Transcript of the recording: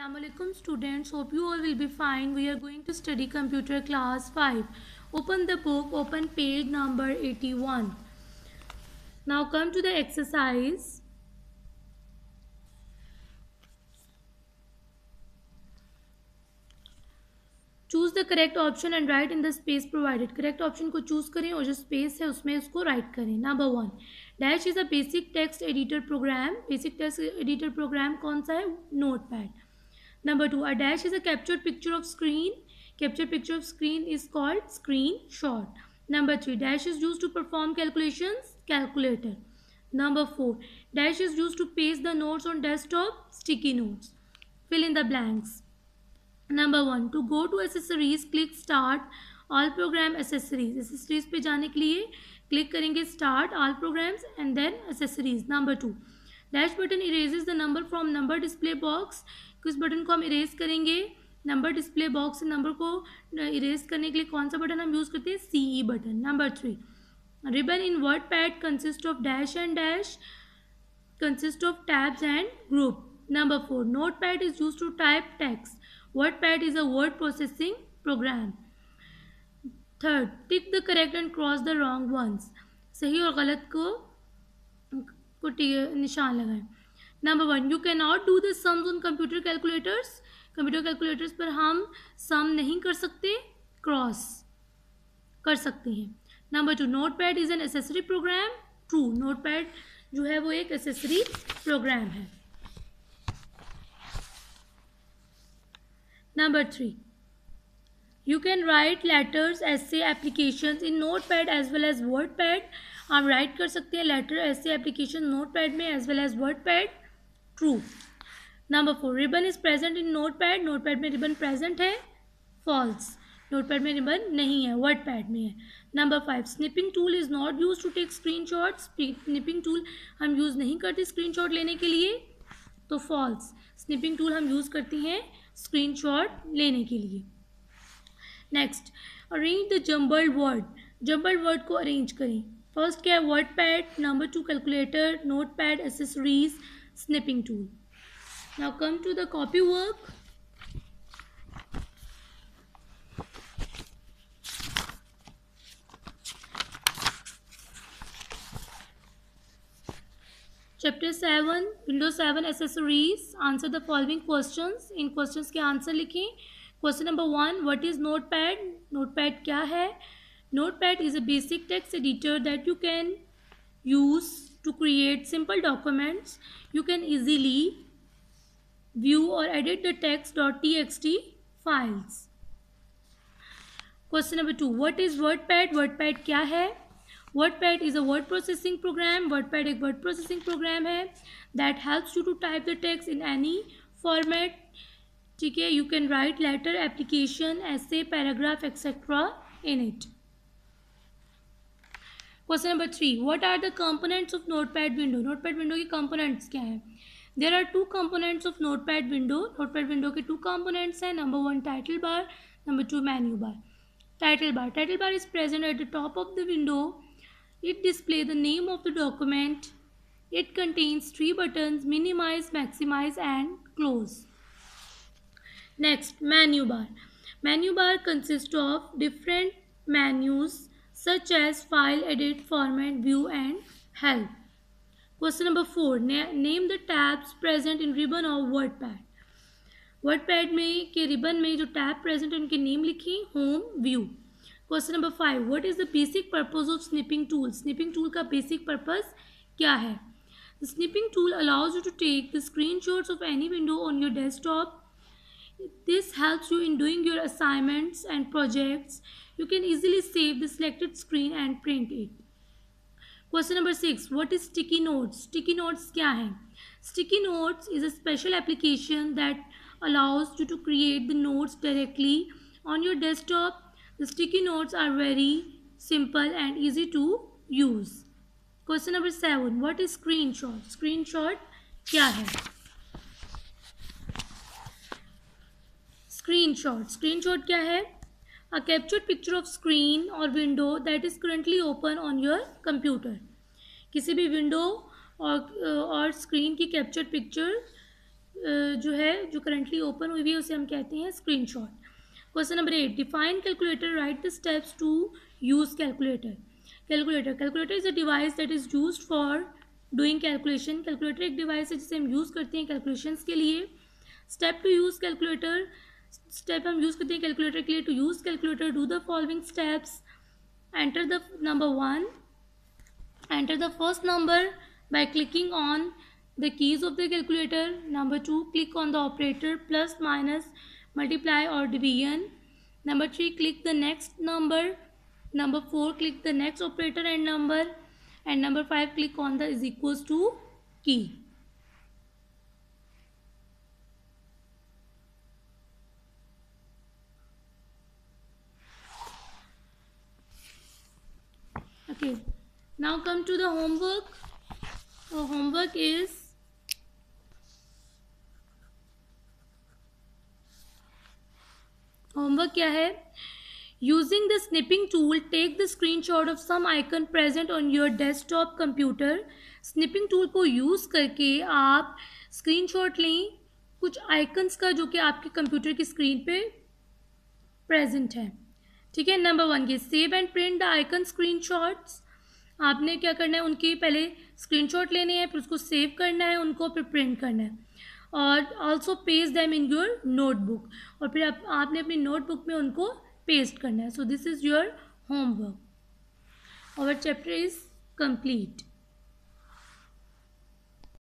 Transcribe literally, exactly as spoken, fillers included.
Assalamualaikum students, hope you all will be fine. We are going to study computer class five. Open the book, open page number eighty-one. Now come to the exercise. Choose the correct option and write in the space provided. Correct option को choose करें और जो space है उसमें उसको write करें. Number one, Dash is a basic text editor program. Basic text editor program कौन सा है? Notepad. Number two, a dash is a captured picture of screen. Captured picture of screen is called screenshot. Number three, dash is used to perform calculations. Calculator. Number four, dash is used to paste the notes on desktop. Sticky notes. Fill in the blanks. Number one, to go to accessories, click start all program accessories. Accessories पे जाने के लिए click करेंगे start all programs and then accessories. Number two, dash button erases the number from number display box. किस button को हम erase करेंगे? Number display box से नंबर को इरेज करने के लिए कौन सा बटन हम यूज़ करते हैं? C E button. Number three, ribbon in word pad consist of dash and dash consist of tabs and group. Number four, note pad is use to type text. Word pad is a word processing program. Third, tick the correct and cross the wrong ones. सही और गलत को को निशान लगाएं. Number one, you can not do the sums on computer calculators. Computer calculators पर हम सम नहीं कर सकते, क्रॉस कर सकते हैं. Number two, note pad is an accessory program. True, note pad जो है वो एक एसेसरी प्रोग्राम है. Number three, you can write letters ऐसे applications in note pad as well as word pad. आप राइट कर सकते हैं लेटर ऐसे एप्लीकेशन नोट पैड में as well as word pad. True. Number four, ribbon is present in note pad. Note pad में ribbon present है. False, note pad में ribbon नहीं है, वर्ड पैड में है. Number five, snipping tool is not use to take screen shot. Snipping tool हम use नहीं करते स्क्रीन शॉट लेने के लिए, तो फॉल्स. स्निपिंग टूल हम यूज़ करते हैं स्क्रीन शॉट लेने के लिए. Next, arrange the jumbled word. Jumbled word को अरेंज करें. फर्स्ट क्या है? Word pad. Number two, calculator. Note pad, accessories, snipping tool. Now come to the copy work. Chapter seven, Windows seven accessories. Answer the following questions. इन questions के answer लिखें. Question number one, what is Notepad? Notepad क्या है? Notepad is a basic text editor that you can use to create simple documents. You can easily view or edit the text.txt files. Question number two, what is WordPad? WordPad क्या है? WordPad is a word processing program. WordPad एक word processing program है that helps you to type the text in any format. ठीक है, you can write letter, application, essay, paragraph, et cetera in it. Question number three, what are the components of Notepad window? Notepad window की components क्या है? There are two components of Notepad window. Notepad window के two components हैं. Number one, title bar. Number two, menu bar. Title bar. Title bar is present at the top of the window. It displays the name of the document. It contains three buttons: minimize, maximize, and close. Next, menu bar. Menu bar consists of different menus such as file, edit, format, view, and help. Question number four, Na- name the tabs present in ribbon of WordPad. WordPad में के ribbon में जो tab present है उनके name लिखिए. Home, view. Question number five, what is the basic purpose of snipping tool? Snipping tool का basic purpose क्या है? The snipping tool allows you to take the screenshots of any window on your desktop. This helps you in doing your assignments and projects. You can easily save the selected screen and print it. Question number six, what is sticky notes? Sticky notes क्या है? Sticky notes is a special application that allows you to create the notes directly on your desktop. The sticky notes are very simple and easy to use. Question number seven, what is screenshot? Screenshot क्या है? Screenshot. Screenshot क्या है? A captured picture of screen or window that is currently open on your computer. किसी भी window और और screen की captured picture जो है जो करंटली ओपन हुई हुई है उसे हम कहते हैं screenshot. Question number eight, define calculator, write the steps to use calculator. Calculator calculator is a device that is used for doing calculation. Calculator एक डिवाइस है जिसे हम यूज़ करते हैं कैलकुलेशंस के लिए. Step to use calculator, step हम use करते हैं कैलकुलेटर के लिए. To use calculator, do the following steps. Enter the number one, enter the first number by clicking on the keys of the calculator. Number two, click on the operator plus, minus, multiply or division. Number three, click the next number. Number four, click the next operator and number. And number five, click on the is equals to key. Okay, now come to the homework. The homework is homework क्या है? Using the snipping tool, take the screenshot of some icon present on your desktop computer. Snipping tool को use करके आप screenshot लें कुछ icons का जो कि आपके कंप्यूटर की स्क्रीन पे प्रेजेंट है. ठीक है. नंबर वन की save and print the icon screenshots. आपने क्या करना है, उनकी पहले स्क्रीनशॉट लेने हैं, फिर उसको सेव करना है, उनको फिर प्रिंट करना है. और also paste them in your notebook. और फिर आप, आपने अपनी नोटबुक में उनको पेस्ट करना है. So this is your homework. Our chapter is complete.